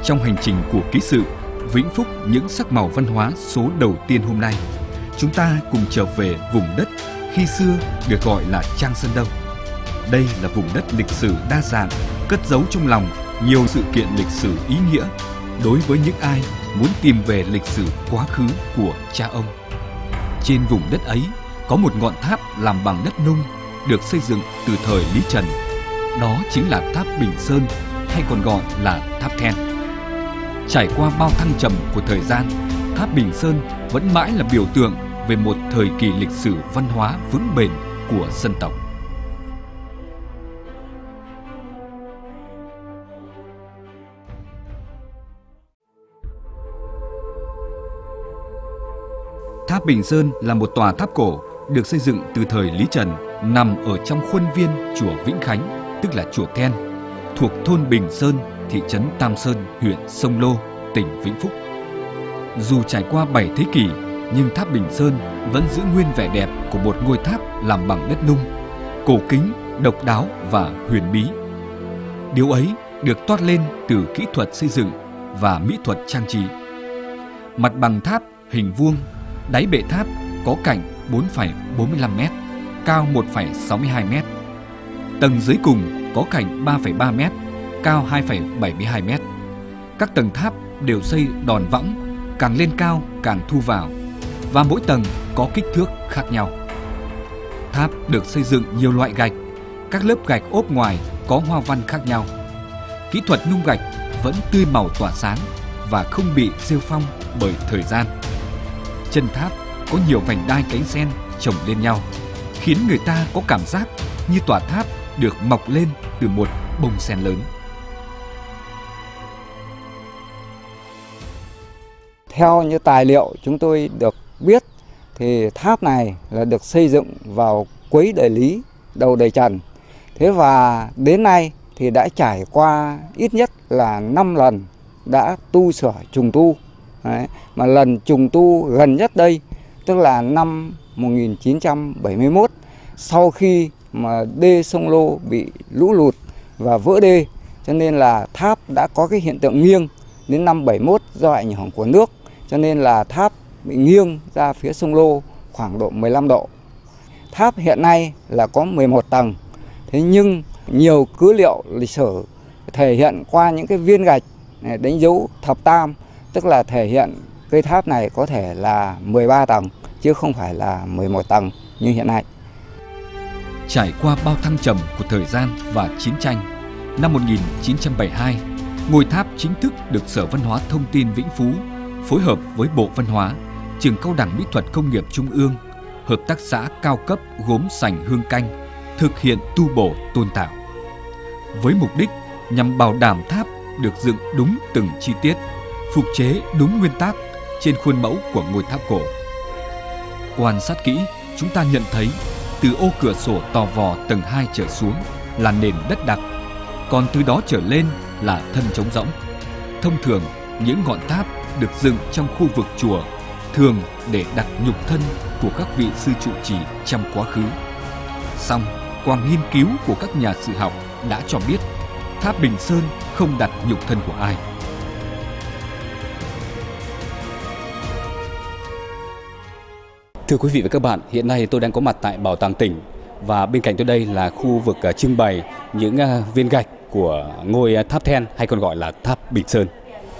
Trong hành trình của ký sự Vĩnh Phúc những sắc màu văn hóa số đầu tiên hôm nay, chúng ta cùng trở về vùng đất khi xưa được gọi là Trang Sơn Đông. Đây là vùng đất lịch sử đa dạng, cất giấu trong lòng nhiều sự kiện lịch sử ý nghĩa đối với những ai muốn tìm về lịch sử quá khứ của cha ông. Trên vùng đất ấy có một ngọn tháp làm bằng đất nung được xây dựng từ thời Lý Trần. Đó chính là tháp Bình Sơn, hay còn gọi là tháp Then. Trải qua bao thăng trầm của thời gian, tháp Bình Sơn vẫn mãi là biểu tượng về một thời kỳ lịch sử văn hóa vững bền của dân tộc. Tháp Bình Sơn là một tòa tháp cổ được xây dựng từ thời Lý Trần, nằm ở trong khuôn viên chùa Vĩnh Khánh, tức là chùa Then, thuộc thôn Bình Sơn, thị trấn Tam Sơn, huyện Sông Lô, tỉnh Vĩnh Phúc. Dù trải qua 7 thế kỷ, nhưng tháp Bình Sơn vẫn giữ nguyên vẻ đẹp của một ngôi tháp làm bằng đất nung, cổ kính, độc đáo và huyền bí. Điều ấy được toát lên từ kỹ thuật xây dựng và mỹ thuật trang trí. Mặt bằng tháp hình vuông, đáy bệ tháp có cạnh 4,45 m, cao 1,62 m. Tầng dưới cùng có cạnh 3,3 m, cao 2,72 m. Các tầng tháp đều xây đòn võng, càng lên cao càng thu vào, và mỗi tầng có kích thước khác nhau. Tháp được xây dựng nhiều loại gạch, các lớp gạch ốp ngoài có hoa văn khác nhau. Kỹ thuật nung gạch vẫn tươi màu tỏa sáng và không bị rêu phong bởi thời gian. Chân tháp có nhiều vành đai cánh sen chồng lên nhau, khiến người ta có cảm giác như tòa tháp được mọc lên từ một bông sen lớn. Theo như tài liệu chúng tôi được biết thì tháp này là được xây dựng vào cuối đời Lý, đầu đời Trần. Thế và đến nay thì đã trải qua ít nhất là 5 lần đã tu sửa trùng tu. Đấy. Mà lần trùng tu gần nhất đây tức là năm 1971, sau khi mà đê sông Lô bị lũ lụt và vỡ đê, cho nên là tháp đã có cái hiện tượng nghiêng. Đến năm 71 do ảnh hưởng của nước, cho nên là tháp bị nghiêng ra phía sông Lô khoảng độ 15 độ. Tháp hiện nay là có 11 tầng. Thế nhưng nhiều cứ liệu lịch sử thể hiện qua những cái viên gạch này đánh dấu thập tam, tức là thể hiện cây tháp này có thể là 13 tầng chứ không phải là 11 tầng như hiện nay. Trải qua bao thăng trầm của thời gian và chiến tranh, năm 1972, ngôi tháp chính thức được Sở Văn hóa Thông tin Vĩnh Phú phối hợp với Bộ Văn hóa, Trường Cao đẳng Mỹ thuật Công nghiệp Trung ương, Hợp tác xã cao cấp Gốm Sành Hương Canh thực hiện tu bổ tôn tạo. Với mục đích nhằm bảo đảm tháp được dựng đúng từng chi tiết, phục chế đúng nguyên tắc trên khuôn mẫu của ngôi tháp cổ. Quan sát kỹ, chúng ta nhận thấy từ ô cửa sổ tò vò tầng 2 trở xuống là nền đất đặc, còn từ đó trở lên là thân trống rỗng. Thông thường, những ngọn tháp được dựng trong khu vực chùa thường để đặt nhục thân của các vị sư trụ trì trong quá khứ. Song, qua nghiên cứu của các nhà sử học đã cho biết tháp Bình Sơn không đặt nhục thân của ai. Thưa quý vị và các bạn, hiện nay tôi đang có mặt tại Bảo tàng tỉnh và bên cạnh tôi đây là khu vực trưng bày những viên gạch của ngôi tháp Then, hay còn gọi là tháp Bình Sơn.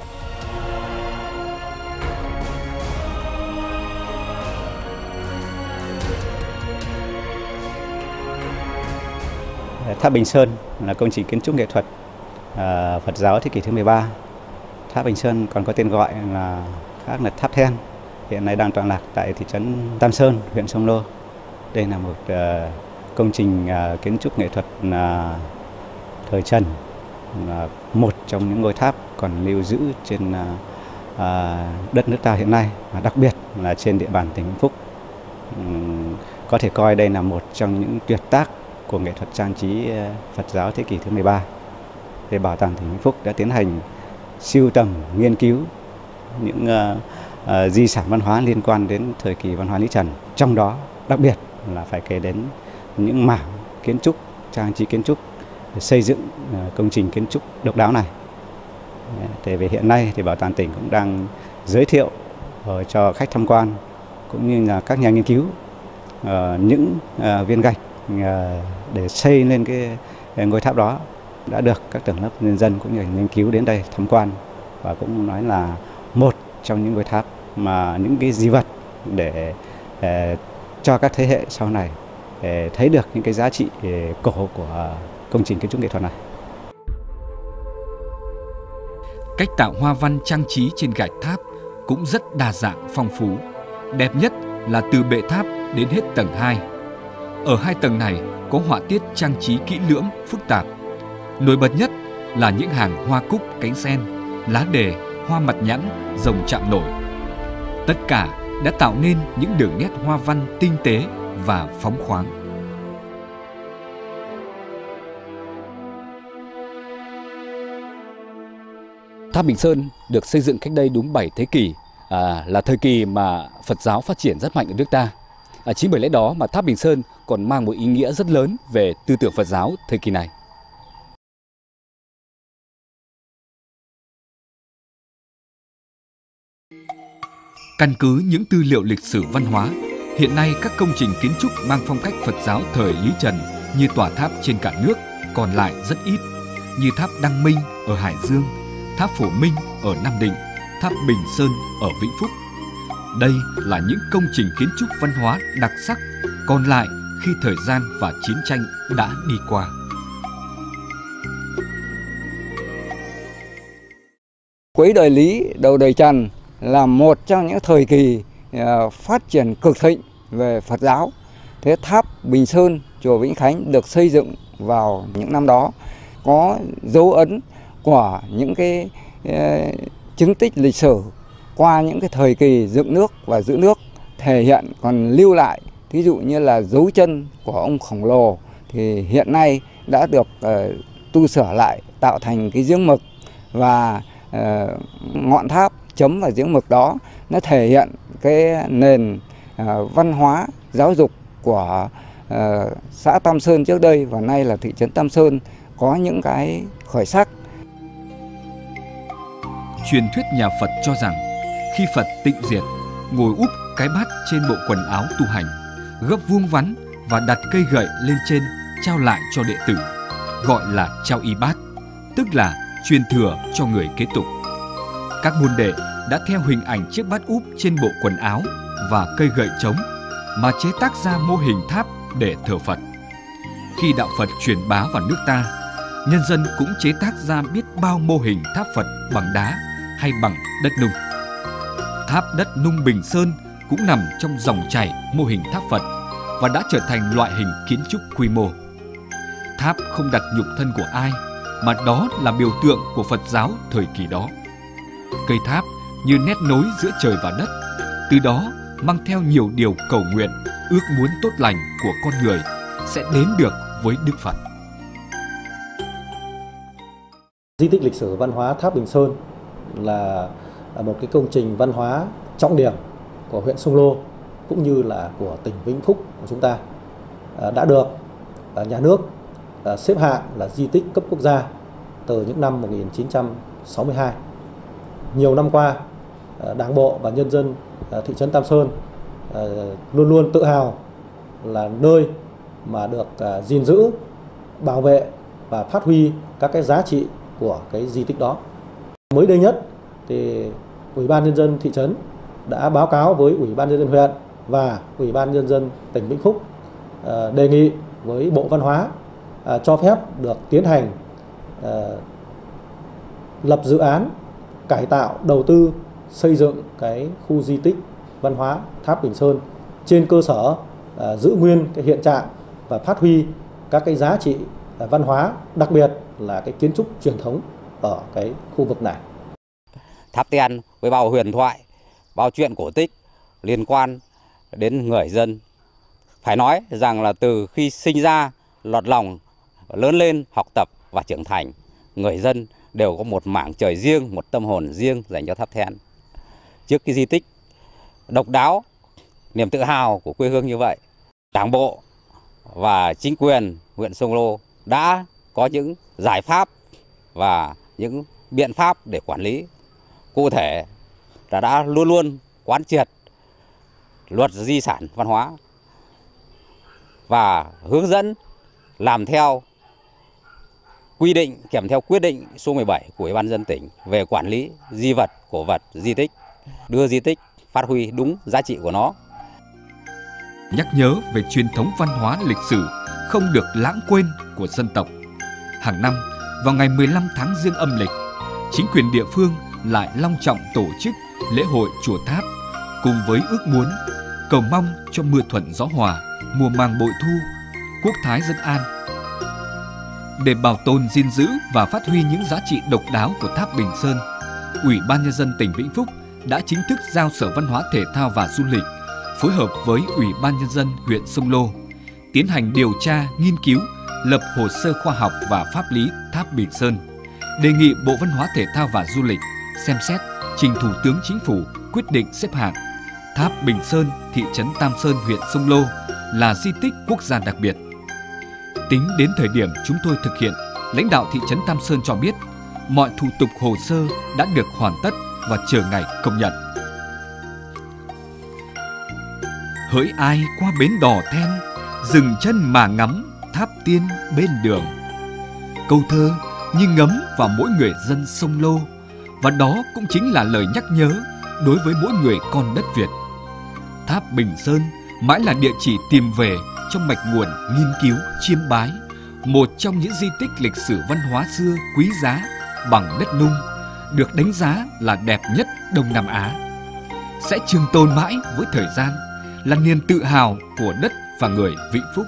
Tháp Bình Sơn là công trình kiến trúc nghệ thuật Phật giáo thế kỷ thứ 13. Tháp Bình Sơn còn có tên gọi là khác là tháp Then, hiện nay đang tọa lạc tại thị trấn Tam Sơn, huyện Sông Lô. Đây là một công trình kiến trúc nghệ thuật thời Trần, một trong những ngôi tháp còn lưu giữ trên đất nước ta hiện nay, và đặc biệt là trên địa bàn tỉnh Vĩnh Phúc. Có thể coi đây là một trong những tuyệt tác của nghệ thuật trang trí Phật giáo thế kỷ thứ 13. Thì Bảo tàng tỉnh Vĩnh Phúc đã tiến hành sưu tầm, nghiên cứu những di sản văn hóa liên quan đến thời kỳ văn hóa Lý Trần. Trong đó đặc biệt là phải kể đến những mảng kiến trúc, trang trí kiến trúc, xây dựng công trình kiến trúc độc đáo này. Thì về hiện nay thì bảo tàng tỉnh cũng đang giới thiệu cho khách tham quan cũng như là các nhà nghiên cứu những viên gạch để xây lên cái ngôi tháp đó đã được các tầng lớp nhân dân cũng như nghiên cứu đến đây tham quan, và cũng nói là một trong những ngôi tháp mà những cái di vật để cho các thế hệ sau này thấy được những cái giá trị cổ của công trình kiến trúc nghệ thuật này. Cách tạo hoa văn trang trí trên gạch tháp cũng rất đa dạng phong phú. Đẹp nhất là từ bệ tháp đến hết tầng 2. Ở 2 tầng này có họa tiết trang trí kỹ lưỡng, phức tạp. Nổi bật nhất là những hàng hoa cúc, cánh sen, lá đề, hoa mặt nhẵn, rồng chạm nổi. Tất cả đã tạo nên những đường nét hoa văn tinh tế và phóng khoáng. Tháp Bình Sơn được xây dựng cách đây đúng 7 thế kỷ, là thời kỳ mà Phật giáo phát triển rất mạnh ở nước ta. Chính bởi lẽ đó mà Tháp Bình Sơn còn mang một ý nghĩa rất lớn về tư tưởng Phật giáo thời kỳ này. Căn cứ những tư liệu lịch sử văn hóa, hiện nay các công trình kiến trúc mang phong cách Phật giáo thời Lý Trần như tòa tháp trên cả nước còn lại rất ít, như tháp Đăng Minh ở Hải Dương, tháp Phổ Minh ở Nam Định, tháp Bình Sơn ở Vĩnh Phúc. Đây là những công trình kiến trúc văn hóa đặc sắc còn lại khi thời gian và chiến tranh đã đi qua. Cuối đời Lý, đầu đời Trần là một trong những thời kỳ phát triển cực thịnh về Phật giáo. Thế tháp Bình Sơn, chùa Vĩnh Khánh được xây dựng vào những năm đó, có dấu ấn của những cái chứng tích lịch sử qua những cái thời kỳ dựng nước và giữ nước, thể hiện còn lưu lại. Thí dụ như là dấu chân của ông khổng lồ thì hiện nay đã được tu sửa lại, tạo thành cái giếng mực, và ngọn tháp chấm vào giếng mực đó nó thể hiện cái nền văn hóa giáo dục của xã Tam Sơn trước đây và nay là thị trấn Tam Sơn có những cái khởi sắc. Truyền thuyết nhà Phật cho rằng khi Phật tịnh diệt, ngồi úp cái bát trên bộ quần áo tu hành, gấp vuông vắn và đặt cây gậy lên trên trao lại cho đệ tử, gọi là trao y bát, tức là truyền thừa cho người kế tục. Các môn đệ đã theo hình ảnh chiếc bát úp trên bộ quần áo và cây gậy trống mà chế tác ra mô hình tháp để thờ Phật. Khi đạo Phật truyền bá vào nước ta, nhân dân cũng chế tác ra biết bao mô hình tháp Phật bằng đá hay bằng đất nung. Tháp đất nung Bình Sơn cũng nằm trong dòng chảy mô hình tháp Phật và đã trở thành loại hình kiến trúc quy mô. Tháp không đặt nhục thân của ai, mà đó là biểu tượng của Phật giáo thời kỳ đó. Cây tháp như nét nối giữa trời và đất, từ đó mang theo nhiều điều cầu nguyện, ước muốn tốt lành của con người sẽ đến được với Đức Phật. Di tích lịch sử văn hóa Tháp Bình Sơn là một cái công trình văn hóa trọng điểm của huyện Sông Lô cũng như là của tỉnh Vĩnh Phúc của chúng ta, đã được nhà nước xếp hạng là di tích cấp quốc gia từ những năm 1962. Nhiều năm qua, Đảng bộ và nhân dân thị trấn Tam Sơn luôn luôn tự hào là nơi mà được gìn giữ, bảo vệ và phát huy các cái giá trị của cái di tích đó. Mới đây nhất thì Ủy ban nhân dân thị trấn đã báo cáo với Ủy ban nhân dân huyện và Ủy ban nhân dân tỉnh Vĩnh Phúc đề nghị với Bộ Văn hóa cho phép được tiến hành lập dự án cải tạo, đầu tư xây dựng cái khu di tích văn hóa Tháp Bình Sơn trên cơ sở giữ nguyên cái hiện trạng và phát huy các cái giá trị văn hóa, đặc biệt là cái kiến trúc truyền thống ở cái khu vực này. Tháp Ten với bao huyền thoại, bao chuyện cổ tích liên quan đến người dân. Phải nói rằng là từ khi sinh ra, lọt lòng, lớn lên, học tập và trưởng thành, người dân đều có một mảng trời riêng, một tâm hồn riêng dành cho Tháp Ten. Trước cái di tích độc đáo, niềm tự hào của quê hương như vậy, Đảng bộ và chính quyền huyện Sông Lô đã có những giải pháp và những biện pháp để quản lý. Cụ thể là đã luôn luôn quán triệt luật di sản văn hóa và hướng dẫn làm theo quy định kèm theo quyết định số 17 của Ủy ban nhân dân tỉnh về quản lý di vật, cổ vật, di tích, đưa di tích phát huy đúng giá trị của nó. Nhắc nhớ về truyền thống văn hóa lịch sử không được lãng quên của dân tộc. Hàng năm, vào ngày 15 tháng Giêng âm lịch, chính quyền địa phương lại long trọng tổ chức lễ hội Chùa Tháp cùng với ước muốn cầu mong cho mưa thuận gió hòa, mùa màng bội thu, quốc thái dân an. Để bảo tồn, gìn giữ và phát huy những giá trị độc đáo của Tháp Bình Sơn, Ủy ban Nhân dân tỉnh Vĩnh Phúc đã chính thức giao Sở Văn hóa Thể thao và Du lịch phối hợp với Ủy ban Nhân dân huyện Sông Lô tiến hành điều tra, nghiên cứu, lập hồ sơ khoa học và pháp lý Tháp Bình Sơn, đề nghị Bộ Văn hóa Thể thao và Du lịch xem xét trình Thủ tướng Chính phủ quyết định xếp hạng Tháp Bình Sơn, thị trấn Tam Sơn, huyện Sông Lô là di tích quốc gia đặc biệt. Tính đến thời điểm chúng tôi thực hiện, lãnh đạo thị trấn Tam Sơn cho biết mọi thủ tục hồ sơ đã được hoàn tất và chờ ngày công nhận. Hỡi ai qua bến Đò Then, dừng chân mà ngắm tháp tiên bên đường. Câu thơ như ngấm vào mỗi người dân Sông Lô, và đó cũng chính là lời nhắc nhớ đối với mỗi người con đất Việt. Tháp Bình Sơn mãi là địa chỉ tìm về trong mạch nguồn nghiên cứu, chiêm bái, một trong những di tích lịch sử văn hóa xưa quý giá bằng đất nung, được đánh giá là đẹp nhất Đông Nam Á. Sẽ trường tồn mãi với thời gian, là niềm tự hào của đất và người Vĩnh Phúc.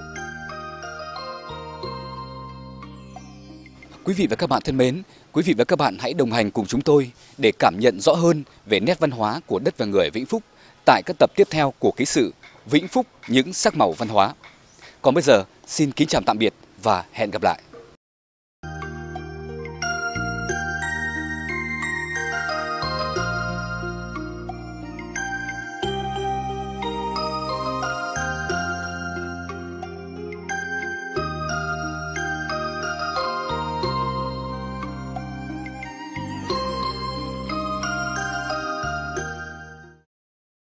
Quý vị và các bạn thân mến, quý vị và các bạn hãy đồng hành cùng chúng tôi để cảm nhận rõ hơn về nét văn hóa của đất và người Vĩnh Phúc tại các tập tiếp theo của ký sự Vĩnh Phúc những sắc màu văn hóa. Còn bây giờ, xin kính chào tạm biệt và hẹn gặp lại.